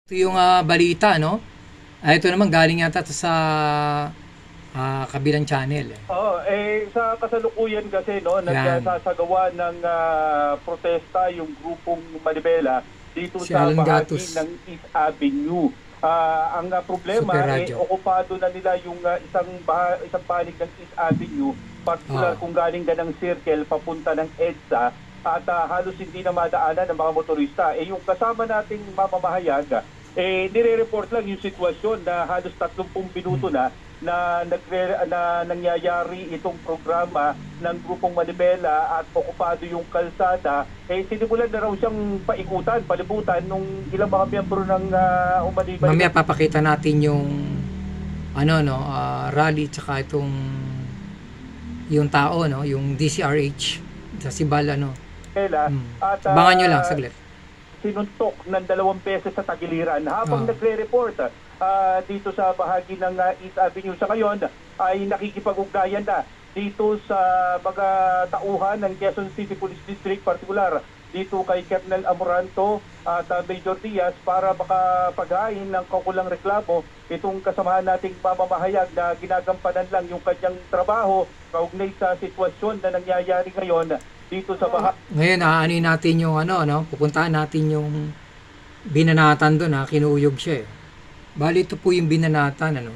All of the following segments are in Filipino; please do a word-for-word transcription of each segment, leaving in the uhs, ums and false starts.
Ito yung ah, balita, no? Ah, ito naman galing yata to sa ah, kabilang channel. Eh. Oo, eh sa kasalukuyan kasi no, Yan. nagsasagawa ng ah, protesta yung grupong Manibela dito Si sa Alan bahagi Gatos. ng East Avenue. Ah, ang ah, Super problema eh Radio. okupado na nila yung ah, isang bah isang panig ng East Avenue, particular Ah. kung galing ka ng Circle papunta ng EDSA at ah, halos hindi na madaanan ng mga motorista. Eh yung kasama nating mamamahayag, eh nire-report lang yung sitwasyon na halos tatlong minuto na na nagre na nangyayari itong programa ng grupong Manibela at okupado yung kalsada. Eh sinimulan na raw siyang paikutan, palibutan nung ilang mga miyembro ng uh, Manibela. Mamaya papakita natin yung ano no, ah, rally tsaka itong yung tao no, yung D C R H sa Sibal ano. Hmm. At Abangan nyo lang ah, saglit. sinuntok ng dalawang beses sa tagiliran habang Ah. nagre-report ah, dito sa bahagi ng ah, East Avenue. Sa ngayon ay nakikipag-ugnayan na dito sa mga tauhan ng Quezon City Police District, particular dito kay Colonel Amoranto at ah, Major Diaz para makapaghain ng kaukulang reklamo itong kasamahan nating mamamahayag na ginagampanan lang yung kanyang trabaho kaugnay sa sitwasyon na nangyayari ngayon dito sa bahagi. Ngayon aanin natin yung ano no, pupuntahan natin yung binanatan doon ha, kinuyog siya eh. Bali ito po yung binanatan ano.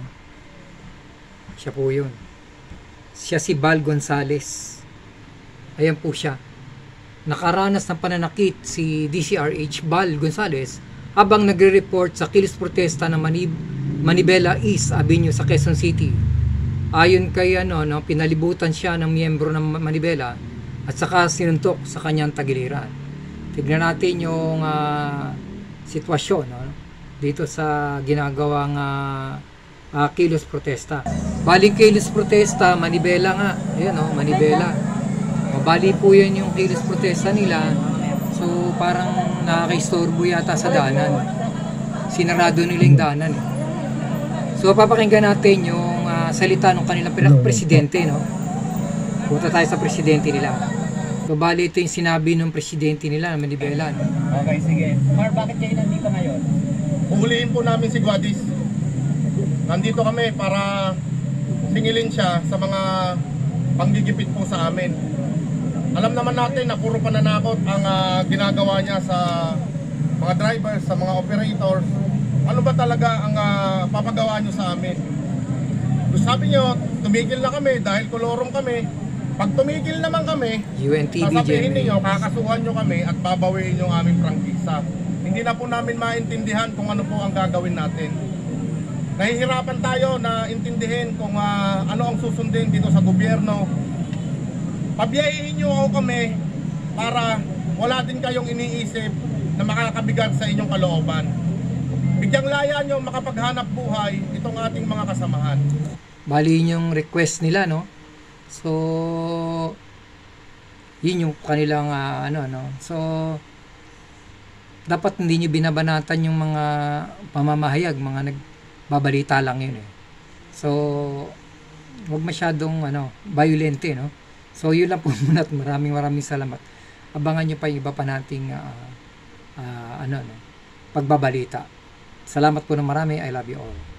Siya po yun. Siya si Bal Gonzales. Ayan po siya. Nakaranas ng pananakit si D C R H Bal Gonzales habang nagre-report sa kilis protesta ng Manib Manibela East Avenue sa Quezon City. Ayon kay ano no, pinalibutan siya ng miyembro ng Manibela at saka sinuntok sa kanyang tagiliran. Tignan natin yung uh, sitwasyon no, dito sa ginagawang uh, uh, kilos protesta. Baling kilos protesta, Manibela nga. Ayan o, Manibela. Mabali po yan yung kilos protesta nila. So parang nakakaistorbo yata sa daanan. Sinarado nila yung daanan. Eh. So papakinggan natin yung uh, salita ng kanilang presidente. No? Punta tayo sa presidente nila. So, bali ito yung sinabi ng presidente nila, Manibela. No? Okay, sige. Mar, bakit kayo nandito ngayon? Huhulihin po namin si Guadis. Nandito kami para singilin siya sa mga panggigipit po sa amin. Alam naman natin na puro pananakot ang uh, ginagawa niya sa mga drivers, sa mga operators. Ano ba talaga ang uh, papagawa niyo sa amin? So, sabi niyo, tumigil na kami dahil kolorong kami. Pag tumigil naman kami, U N T V, sasabihin niyo, kakasuhan niyo kami at babawiin yung aming prangkisa. Hindi na po namin maintindihan kung ano po ang gagawin natin. Nahihirapan tayo na intindihin kung uh, ano ang susundin dito sa gobyerno. Pabiyahin niyo ako kami para wala din kayong iniisip na makakabigat sa inyong kalooban. Bigyang laya niyo makapaghanap buhay itong ating mga kasamahan. Bali yung request nila, no? So, yun yung kanilang uh, ano, no? So, dapat hindi nyo binabanatan yung mga pamamahayag, mga nagbabalita lang yun eh. So, huwag masyadong ano, violente, no? So, yun lang po muna at maraming maraming salamat. Abangan nyo pa yung iba pa nating uh, uh, ano, no? Pagbabalita. Salamat po na marami. I love you all.